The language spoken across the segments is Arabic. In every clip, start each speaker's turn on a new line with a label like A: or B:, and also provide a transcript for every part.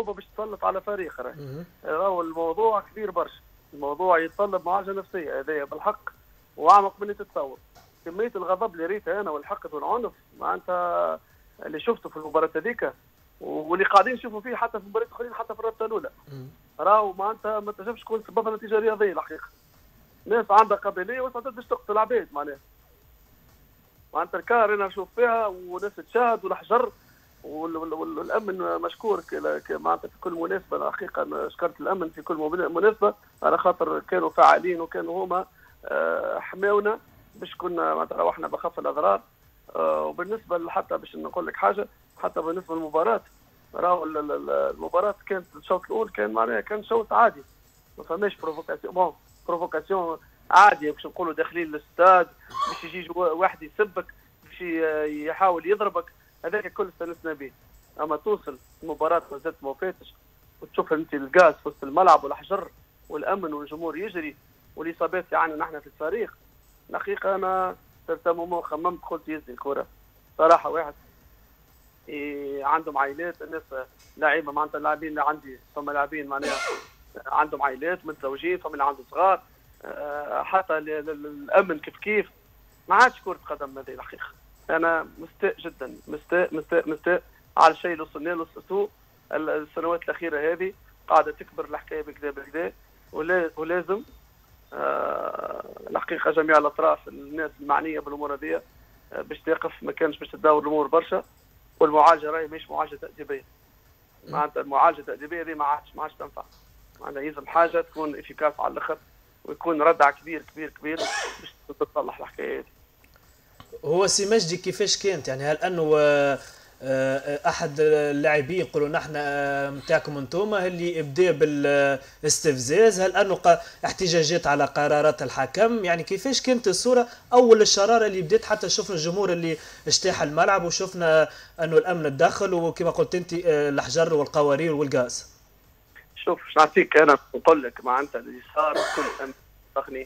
A: عقوبه باش تسلط على فريق. راهو الموضوع كبير برشا، الموضوع يتطلب معالجه نفسيه هذايا بالحق واعمق من اللي تتصور. كميه الغضب اللي ريتها انا والحقد والعنف معناتها اللي شفته في المباراه هذيك واللي قاعدين نشوفوا فيه حتى في مباريات اخرين حتى في الرابطه الاولى، راهو معناتها ما تنجمش تكون سببها نتيجه رياضيه الحقيقه. ناس عندها قابليه واستعدت باش تقتل عباد معناها. معناتها الكار انا نشوف فيها وناس تشاهد والحجر والامن مشكور معناتها في كل مناسبه. الحقيقه شكرت الامن في كل مناسبه على خاطر كانوا فاعلين وكانوا هما حماونا باش كنا معناتها روحنا بخف الاضرار. وبالنسبه حتى باش نقول لك حاجه، حتى بالنسبه للمباراه راهو المباراه كانت الشوط الاول كان معناها كان شوط عادي ما فماش بروفوكاسيون. بروفوكاسيون عادي باش نقولوا داخلين الاستاد باش يجي واحد يسبك باش يحاول يضربك، هذاك كل استانسنا به. اما توصل المباراه مازالت ما فاتش وتشوف انت الغاز في وسط الملعب والحجر والامن والجمهور يجري والاصابات يعني نحن في الفريق. الحقيقه انا خممت قلت يزي الكره صراحه. واحد عندهم عائلات، الناس لاعيبه معناتها اللاعبين اللي عندي ثم لاعبين معناها عندهم عائلات متزوجين ثم اللي عنده صغار، حتى الامن كيف ما عادش كره قدم هذه الحقيقه. انا مستاء جدا مستاء على الشيء اللي وصلنا له. سوء السنوات الاخيره هذه قاعده تكبر الحكايه بكذا ولازم الحقيقه جميع الاطراف الناس المعنيه بالامور هذه باش تقف، ما كانش باش تداور الامور برشا. والمعالجه راهي مش معالجه تاديبيه، معناتها المعالجه التاديبيه هذه ما عادش تنفع. معناتها لازم حاجه تكون افيكاس على الاخر ويكون ردع كبير باش تتصلح الحكايه هذه.
B: هو سي مجدي كيفاش كانت يعني؟ هل انه احد اللاعبين يقولوا نحن نتاعكم انتم اللي بدا بالاستفزاز؟ هل انه احتجاجات على قرارات الحكم؟ يعني كيفاش كانت الصوره اول الشراره اللي بدات حتى شفنا الجمهور اللي اجتاح الملعب وشفنا انه الامن تدخل وكما قلت انت الحجر والقوارير والغاز؟
A: شوف باش نعطيك انا نقول لك معناتها اللي صار كل امن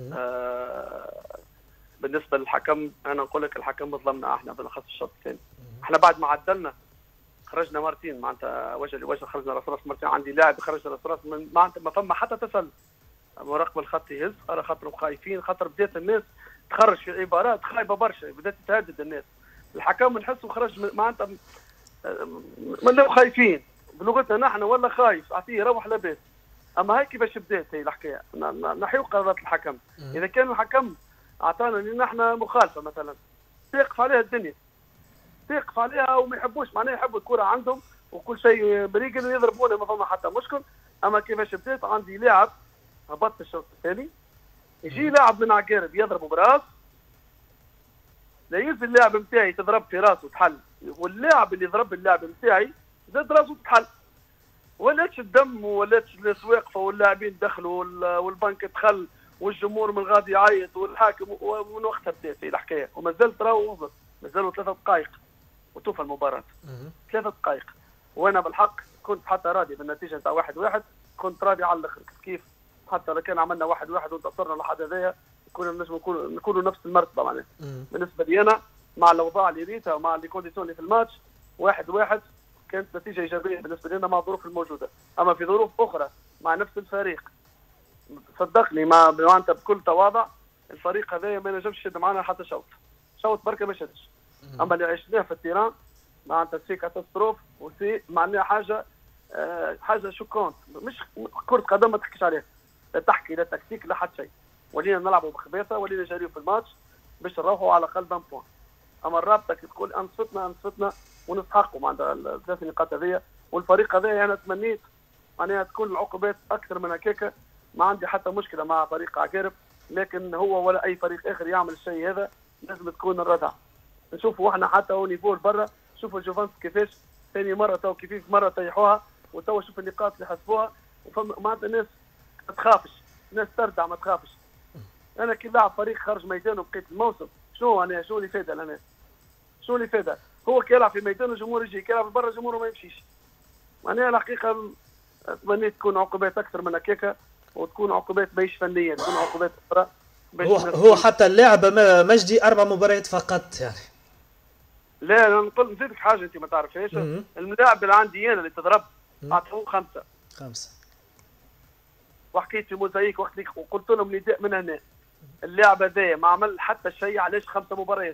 A: بالنسبه للحكم. انا نقول لك الحكم ظلمنا احنا بالاخص الشوط الثاني. احنا بعد ما عدلنا خرجنا مرتين معناتها وجه لوجه، خرجنا راس مرتين. عندي لاعب خرج راس معناتها ما فما حتى تسلل. مراقب الخط يهز على خاطر خايفين، خاطر بدات الناس تخرج في عبارات خايبه برشا، بدات تهدد الناس. الحكم نحسوا خرج معناتها من خايفين بلغتنا نحن ولا خايف اعطيه روح لاباس. اما هاي كيفاش بدات هي الحكايه؟ نحيو قرارات الحكم. اذا كان الحكم اعطانا ان نحن مخالفه مثلا تيقف عليها الدنيا، تيقف عليها وما يحبوش معناها يحبوا الكره عندهم وكل شيء بريقل ويضربونا ما فما حتى مشكل. اما كيفاش بدات عندي لاعب هبط الشوط الثاني يجي لاعب من عقارب يضربه براس، لا ينزل اللاعب نتاعي تضرب في راسه وتحل، واللاعب اللي ضرب اللاعب نتاعي زاد راسه تحل. ولاتش الدم ولاتش الناس واقفه واللاعبين دخلوا والبنك دخل والجمهور من غادي يعيط والحاكم، ومن وقتها بدات الحكايه. وما زالت راهو وصلت، مازالوا 3 دقائق وتوفى المباراه. 3 دقائق وانا بالحق كنت حتى راضي بالنتيجه نتاع 1-1، كنت راضي على الاخر. كيف حتى لو كان عملنا 1-1 وانتصرنا لحد هذايا كنا نجم نكونوا نفس المرتبه معناها. بالنسبه لي انا مع الاوضاع اللي ريتها ومع اللي كونديسيون اللي في الماتش 1-1 كانت نتيجه ايجابيه بالنسبه لنا مع الظروف الموجوده. اما في ظروف اخرى مع نفس الفريق صدقني معناتها بكل تواضع الفريق هذايا ما نجمش يشد معنا حتى شوط بركه ما شدش. اما اللي عشناه في التيران معناتها سي كاتاستروف وسي معناها حاجه شوكونت. مش كره قدم ما تحكيش عليها، لا تحكي لا تكتيك لا حتى شيء. ولينا نلعبوا بخباثه، ولينا جاريو في الماتش باش نروحوا على الاقل 20 بوان. اما الرابطه كي تقول انصفتنا ونستحقوا معناتها ال3 نقاط هذيا. والفريق هذايا انا تمنيت معناها تكون العقوبات اكثر من هكاك. ما عندي حتى مشكله مع فريق عقارب، لكن هو ولا اي فريق اخر يعمل الشيء هذا لازم تكون الردع. نشوفوا احنا حتى هو نيفو برا، شوفوا الجوفانس كيفاش ثاني مره تو كيف مره طيحوها، وتوا شوف النقاط اللي حسبوها. وفما معناتها الناس ما تخافش، الناس تردع ما تخافش. انا كي لاعب فريق خرج ميدانه بقيت الموسم شنو اللي فاده لنا؟ شنو اللي فاده؟ هو كي يلعب في ميدانه الجمهور يجي، كي يلعب برا الجمهور ما يمشيش. معناها الحقيقه تمنيت تكون عقوبات اكثر من هكاك، وتكون عقوبات ماهيش فنيه، تكون عقوبات اخرى.
B: هو حتى اللعبه مجدي 4 مباريات فقط يعني.
A: لا انا نقول نزيدك حاجه انت ما تعرفهاش. اللاعب اللي عندي انا اللي تضرب اعطوه 5.
B: 5.
A: وحكيت في موزايك وقلت لهم نداء من هنا، اللاعب هذا ما عمل حتى شيء، علاش 5 مباريات؟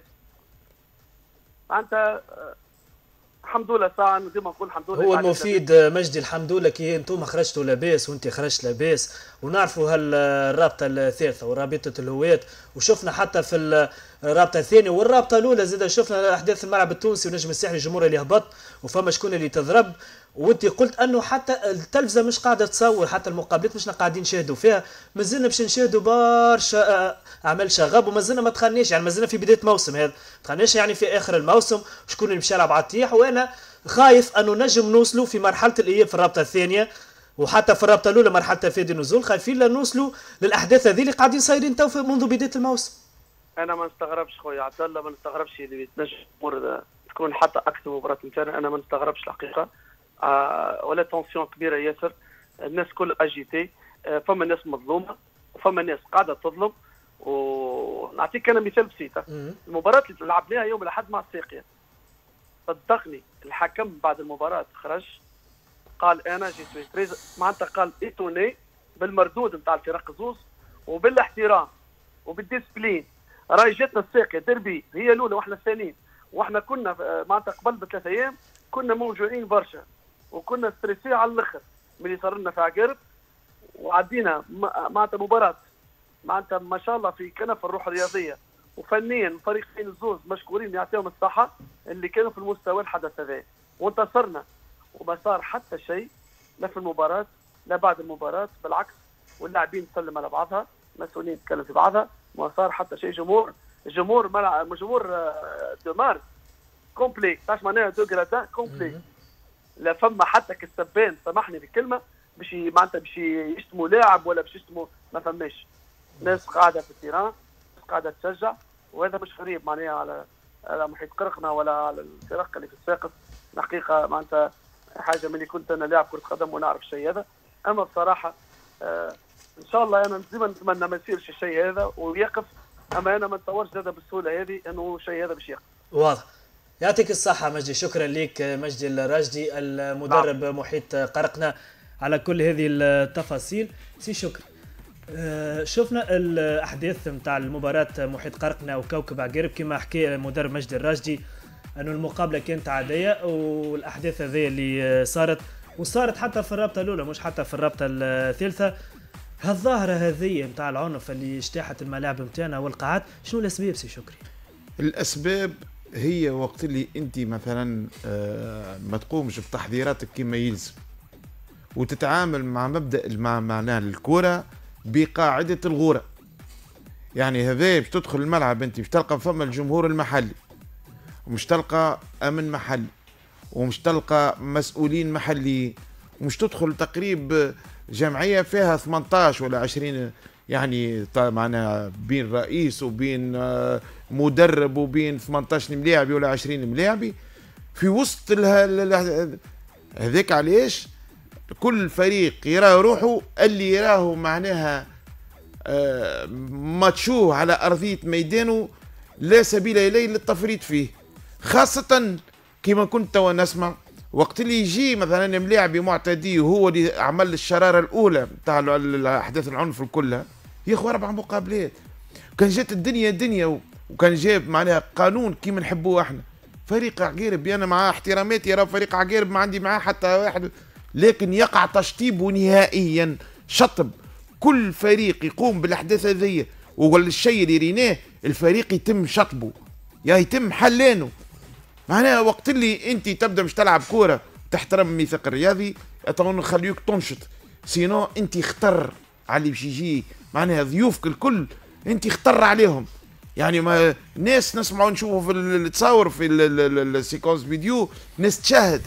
A: انت الحمد لله ساعه ديما نقول الحمد لله.
B: هو المفيد مجدي الحمد لله كي انتم خرجتوا لاباس وانت خرجت لاباس، ونعرفوا هالرابطه الثالثه ورابطه الهويات، وشفنا حتى في الرابطه الثانيه والرابطه الاولى زاد شفنا احداث الملعب التونسي ونجم الساحلي الجمهور اللي هبط وفما شكون اللي تضرب، وانت قلت انه حتى التلفزه مش قاعده تصور، حتى المقابلات مش قاعدين نشاهدوا فيها، مازلنا باش نشاهدوا برشا اعمال شغب ومازلنا ما دخلناش، يعني مازلنا في بدايه موسم، هذا ما دخلناش يعني في اخر الموسم شكون اللي مشى يلعب على الطيح. وانا خايف انه نجم نوصلوا في مرحله الاياب في الرابطه الثانيه وحتى في الرابطه الاولى مرحله تفادي النزول، خايفين لا نوصلوا للاحداث هذه اللي قاعدين صايرين تو منذ بدايه الموسم.
A: انا ما نستغربش خويا عبد الله، ما نستغربش اللي تنجم تكون حتى اكثر مباراه نتاعنا، انا ما نستغربش الحقيقه. ولا تونسيون كبيره ياسر، الناس كل اجيتي، فما ناس مظلومه وفما ناس قاعده تظلم. ونعطيك انا مثال بسيط، المباراه اللي لعبناها يوم الاحد مع الساقيه، صدقني الحكم بعد المباراه خرج قال انا جيت تريز، معناتها قال ايتوني بالمردود نتاع الفرق الزوز وبالاحترام وبالديسبلين. راهي جاتنا الساقيه ديربي هي الاولى واحنا الثانيين، واحنا كنا معناتها قبل ب3 ايام كنا موجوعين برشا وكنا ستريسي على الاخر من اللي صار لنا في عقارب، وعدينا معناتها مباراه معناتها ما شاء الله في كنف الروح الرياضيه وفنيا الفريقين الزوز مشكورين يعطيهم الصحه اللي كانوا في المستوى الحدث هذا، وانتصرنا وما صار حتى شيء لا في المباراه لا بعد المباراه، بالعكس واللاعبين تسلم على بعضها، مسؤولين تكلم في بعضها، ما صار حتى شيء. جمهور دومار كومبلي، تعرف معناها دو جرادا كومبلي، لا فما حتى كالسبان سامحني في الكلمه باش معناتها باش يشتموا لاعب ولا باش يشتموا، ما فماش. ناس قاعده في التيران، ناس قاعده تشجع، وهذا مش غريب معناها على محيط قرقنا ولا على الفرق اللي في الساقط. الحقيقه معناتها حاجه ملي كنت انا لاعب كره قدم ونعرف الشيء هذا، اما بصراحه ان شاء الله انا ديما نتمنى ما يصيرش الشيء هذا ويقف، اما انا ما نتصورش هذا بالسهوله هذه انه الشيء هذا باش يقف.
B: واضح. يعطيك الصحة مجدي، شكرا لك مجدي الراجدي المدرب محيط قرقنا على كل هذه التفاصيل. سي شكرا. شفنا الأحداث نتاع المباراة محيط قرقنا وكوكب عقارب كما حكى المدرب مجدي الراجدي أنه المقابلة كانت عادية، والأحداث هذه اللي صارت حتى في الرابطة الأولى مش حتى في الرابطة الثالثة. هالظاهرة هذه نتاع العنف اللي اجتاحت الملاعب نتاعنا والقاعات، شنو الأسباب سي شكري؟
C: الأسباب هي وقت اللي انت مثلا ما تقومش بتحضيراتك كما يلزم وتتعامل مع مبدا معناه الكره بقاعده الغوره. يعني هذا باش تدخل الملعب انت باش تلقى فما الجمهور المحلي ومش تلقى امن محلي ومش تلقى مسؤولين محليين ومش تدخل تقريب جمعيه فيها 18 ولا 20 يعني معناها بين رئيس وبين مدرب وبين 18 ملاعبي ولا 20 ملاعبي في وسط هذاك. علاش كل فريق يرى روحه اللي يراه معناها ماتشوه على أرضية ميدانه لا سبيل إليه للتفريط فيه، خاصة كما كنت توا نسمع وقت اللي يجي مثلا ملاعبي معتدي وهو اللي عمل الشرارة الأولى نتاع أحداث العنف كلها ياخذ 4 مقابلات. كان جات الدنيا دنيا وكان جاب معناها قانون كيما نحبوه احنا. فريق عقارب انا مع احتراماتي راه فريق عقارب ما عندي معاه حتى واحد، لكن يقع تشطيبه نهائيا، شطب كل فريق يقوم بالاحداث هذيا والشيء اللي ريناه الفريق يتم شطبه يتم حلانه. معناها وقت اللي انت تبدا مش تلعب كوره تحترم الميثاق الرياضي اظن نخليوك تنشط، سينو انت اختر على اللي باش يجي معناها ضيوفك الكل انت اختر عليهم. يعني ما ناس نسمعوا نشوفوا في التصاور في السيكونس فيديو ناس تشاهد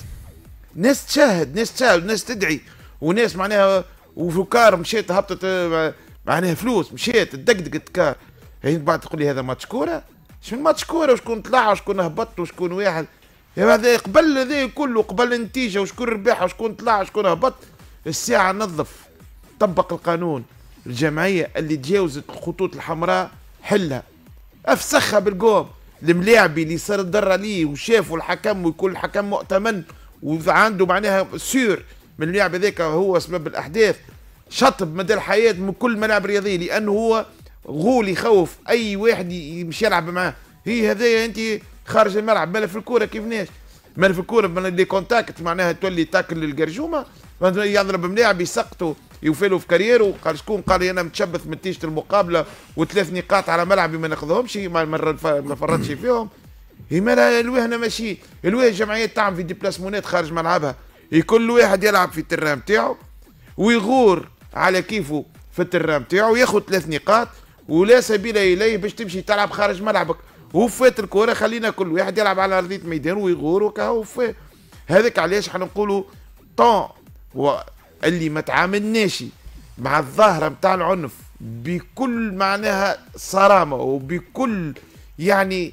C: ناس تدعي وناس معناها وفي كار مشيت هبطت معناها فلوس مشيت تدقدقت كار. هي بعد تقول لي هذا ماتش كوره؟ شنو ماتش كوره؟ وشكون طلع وشكون هبط وشكون واحد؟ هذا قبل هذا كله قبل النتيجه وشكون ربح وشكون طلع وشكون هبط. الساعه نظف طبق القانون، الجمعيه اللي تجاوزت الخطوط الحمراء حلها افسخها بالقوم. الملاعبي اللي صار ضر ليه وشافوا الحكم ويكون الحكم مؤتمن وعنده معناها سور من اللاعب هذاك هو سبب الاحداث، شطب مدى الحياه من كل ملاعب رياضيه، لانه هو غول يخوف اي واحد يمشي يلعب معاه. هي هذايا انت خارج الملعب، مالا في الكوره كيفناش، مالا في الكوره من لي كونتاكت معناها تولي تاكل القرجومه، يضرب ملاعب يسقطوا يوفلوا في كاريرو. قال شكون؟ قال لي انا متشبث من تيشت المقابله وثلاث نقاط على ملعبي ما ناخذهمش، ما فرطش فيهم. هي مالا الوهنه ماشي الواه الجمعيات تعمل في ديبلاسمونات خارج ملعبها، كل واحد يلعب في الترام نتاعو ويغور على كيفه في الترام نتاعو وياخذ 3 نقاط ولا سبيل اليه باش تمشي تلعب خارج ملعبك. وفات الكره خلينا كل واحد يلعب على ارضيه ميدان ويغور وكهو فات. هذاك علاش حنا نقولوا طون اللي ما تعاملناش مع الظاهره نتاع العنف بكل معناها صرامه وبكل يعني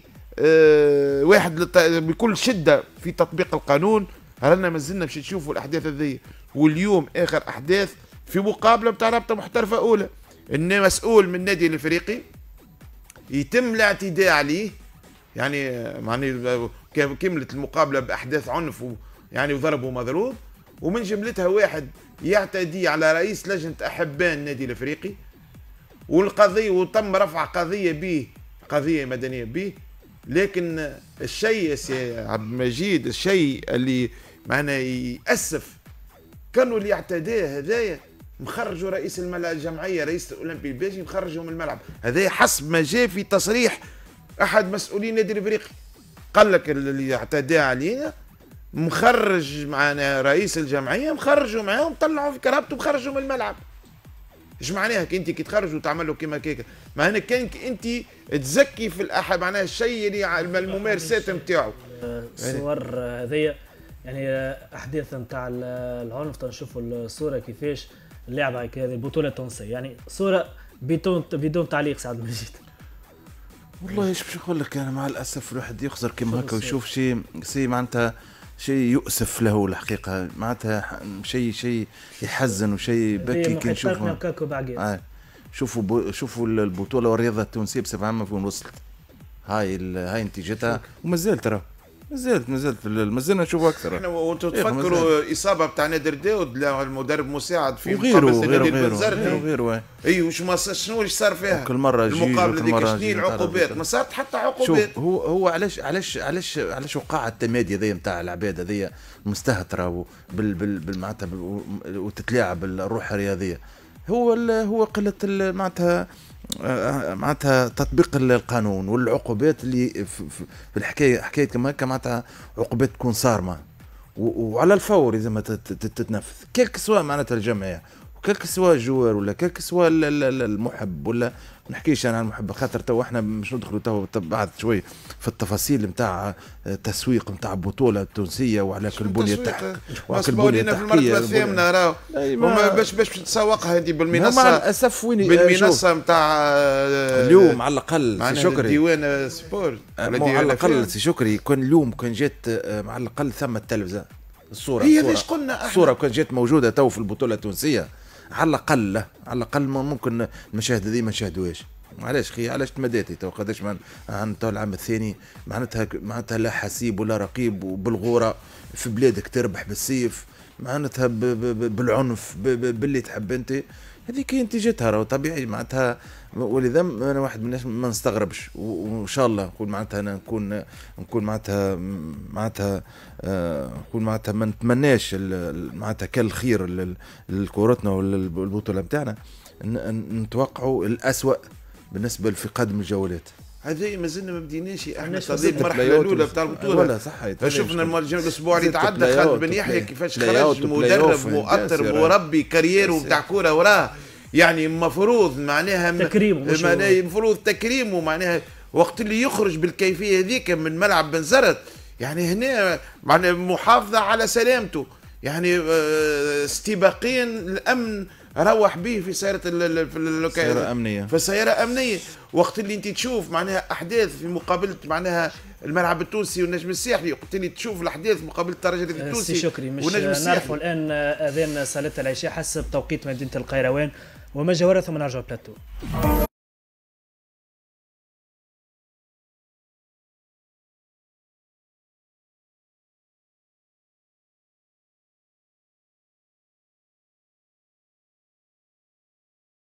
C: بكل شده في تطبيق القانون. رانا مازلنا باش نشوفوا الاحداث هذه. واليوم اخر احداث في مقابله نتاع رابطه محترفه اولى، ان مسؤول من النادي الافريقي يتم الاعتداء عليه، يعني معني كملت المقابله باحداث عنف يعني وضرب ومضروب، ومن جملتها واحد يعتدي على رئيس لجنه احبان النادي الافريقي، والقضيه وتم رفع قضيه به، قضيه مدنيه به. لكن الشيء يا سي عبد المجيد، الشيء اللي معنا يأسف كانوا اللي اعتداه هذايا مخرجوا رئيس الجمعيه رئيس الاولمبي البيجي مخرجوا من الملعب. هذا حسب ما جاء في تصريح احد مسؤولين النادي الافريقي، قال لك اللي اعتدى علينا مخرج معنا رئيس الجمعيه، مخرجوا معاهم طلعوا في كرامته مخرجوا من الملعب. ايش معناها انت كي تخرج وتعمل له كيما كيكا؟ معناها كانك انت تزكي في معناها الشيء اللي الممارسات نتاعو.
B: الصور هذيا يعني احداث نتاع العنف تنشوفوا الصوره كيفاش اللعبه هذه البطوله التونسيه، يعني صوره بدون تعليق. سعد مجيد
D: والله ايش باش نقول لك، انا مع الاسف الواحد يخزر كيما هكا ويشوف شيء معناتها شيء يؤسف له الحقيقه، معناتها شيء يحزن وشيء بكي كي نشوفه. شوفوا البطوله والرياضه التونسيه بصفه عامه وين وصلت. هاي نتيجتها ومازال ترى مازلنا نشوفوا اكثر.
C: احنا وانتم تفكروا اصابه بتاع نادر داود المدرب مساعد في
D: وغيره
C: اي وش ما شنو اللي صار فيها
D: كل مره
C: المقابله ديك شنو العقوبات؟ ما صارت حتى عقوبات.
D: هو علاش وقع التمادي هذيا نتاع العباد هذيا مستهتره معناتها وتتلاعب الروح الرياضيه. هو قله معناتها تطبيق القانون والعقوبات اللي في الحكايه كما هكا، معناتها عقوبات تكون صارمه وعلى الفور اذا ما تتنفذ، كلك سواء معناتها الجمعيه وكلك سواء الجوار ولا كلك سواء المحب، ولا ما نحكيش انا عن المحب خاطر تو احنا مش ندخلوا تو بعد شوي في التفاصيل نتاع التسويق نتاع البطوله التونسيه وعلى كل بنيه التحقيق
C: وعلى البنيه التحقيقيه في المرتبه الثامنه راهو باش تسوقها هذه بالمنصه
D: مع الاسف وين
C: بالمنصه نتاع
D: اليوم على الاقل سي شكري
C: ديوان سبورت
D: على الاقل سي شكري كان اليوم كان جات على الاقل ثم التلفزه الصوره
C: هي ليش قلنا احنا
D: الصوره كانت جات موجوده تو في البطوله التونسيه على الاقل ممكن المشاهد هذه ما نشاهدوهاش. علاش خي علاش تمديتي تو قداش عن تو العام الثاني معناتها لا حسيب ولا رقيب وبالغوره في بلادك تربح بالسيف معناتها بالعنف باللي تحب انت. هذيك هي نتيجتها راهو طبيعي معناتها. ولذا انا واحد من الناس ما نستغربش وان شاء الله نقول معناتها انا نكون معناتها نقول معناتها ما نتمناش معناتها كل الخير لكورتنا والبطوله نتاعنا، نتوقعوا الأسوأ بالنسبه في قادم الجولات.
C: هذه مازلنا ما بديناش احنا قضيه المرحله الاولى نتاع البطوله. شفنا الاسبوع اللي تعدى خالد بن يحيى كيفاش خرج مدرب مؤطر مربي كارير نتاع كوره وراه، يعني المفروض معناها المفروض تكريمه معناها وقت اللي يخرج بالكيفيه هذيك من ملعب بنزرت، يعني هنا معناها محافظه على سلامته، يعني استباقين الامن روح به في سيارة
D: سيارة أمنية
C: في سيارة أمنية. وقت اللي أنت تشوف معناها أحداث في مقابلة معناها الملعب التونسي والنجم الساحلي، وقت اللي تشوف الأحداث مقابلة الترجي التونسي
B: شكري مش نعرفوا الآن أذان صلاة العشاء حسب توقيت مدينة القيروان وما جاورها ثم نرجع بلاتو.